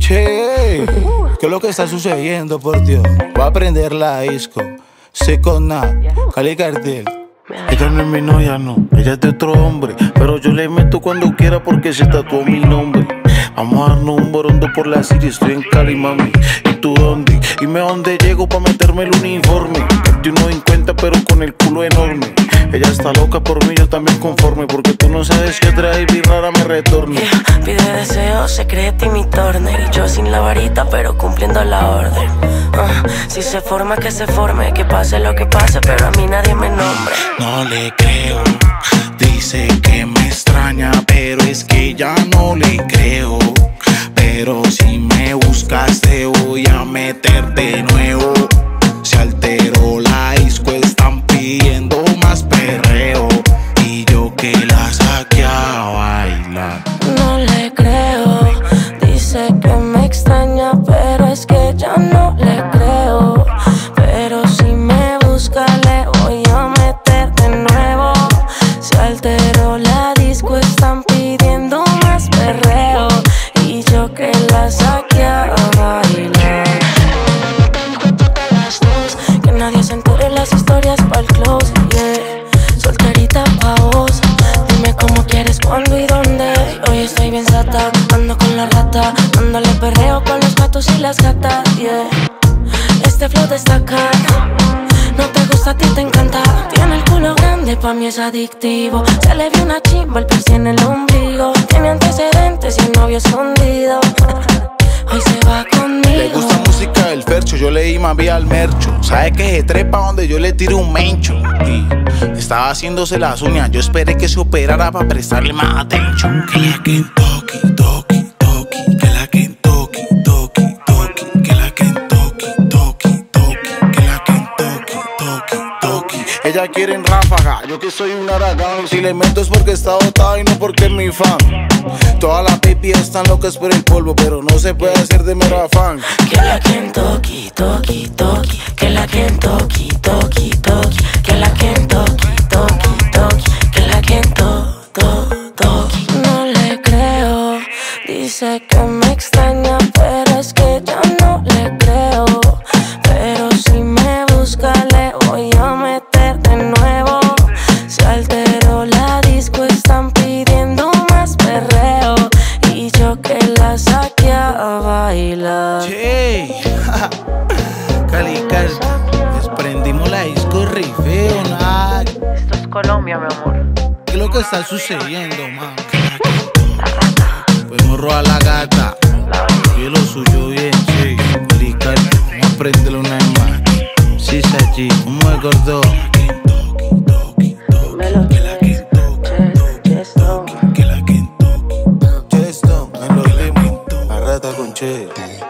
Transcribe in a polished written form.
Che, ¿qué es lo que está sucediendo, por Dios? Voy a prender la disco. Sé con nada, Cali Cartel. Ella no es mi novia, no, ella es de otro hombre. Pero yo le meto cuando quiera porque se tatuó mi nombre. Vamos a darnos un borondo por la city, estoy en Cali, mami. ¿Y tú dónde? Dime dónde llego pa' meterme el uniforme. 21.50 pero con el culo enorme. Ella está loca por mí, yo también conforme. Porque tú no sabes que otra baby rara me retorne. Pide deseo, secreto y mi Turner. Y yo sin la varita pero cumpliendo la orden. Si se forma que se forme, que pase lo que pase, pero a mí nadie me nombra. No le creo, dice que me extraña, pero es que ya no le creo. Pero si me buscas te voy a meter de nuevo. Se alteró la disco, están pidiendo más perreo. Y yo que la saqué a bailar. No le creo, dice que me extraña, pero es que ya no le creo. Pero si me busca le voy a meter de nuevo. Se alteró la disco, están pidiendo más perreo. Y yo que la saqué a bailar. Que nadie se entere las historias pa'l close, yeah. Solterita pa' vos, dime cómo quieres, cuándo y dónde. Hoy estoy bien sata, ando con la rata, dándole perreo con los gatos y las gatas, yeah. Este flow destaca, no te gusta, a ti te encanta. Tiene el culo grande, pa' mí es adictivo. Se le vio una chimba, el piercing en el ombligo. Tiene antecedentes y el novio escondido. Hoy se va conmigo. Le gusta música del fercho, yo le di más vía al mercho. Sabe que se trepa donde yo le tiro un mencho. Y estaba haciéndose las uñas, yo esperé que se operara para prestarle más atención. Que la Kentucky, toki, toki. Que la Kentucky, toki, toki. Que la Kentucky, toki, toki. Que la Kentucky, toki, toki. Ella quiere en ráfaga, yo que soy un aragán. Si le meto es porque está botado y no porque es mi fan. Todas las baby están locas por el polvo, pero no se puede hacer de mero afán. Que la Kentucky, toki, toki. Que la Kentucky, toki, toki. Que la Kentucky, toki, toki. Que la Kentucky, toki. No le creo, dice que me extraña, pero es que ya no le creo. Pero si me busca le voy a meter de nuevo. Se alteró la disco, están pidiendo más perreo. Y yo que la saqué a bailar. Che, Cali Cartel, desprendimos la disco rifeo, nada. Esto es Colombia, mi amor. ¿Qué es lo que está sucediendo, man? Podemos robar la gata y lo suyo bien, sí. Cali Cartel, vamos a prenderle una vez más. Sí, Sachi, ¿cómo es, gordo? Chesto, en los limos, la rata con Che.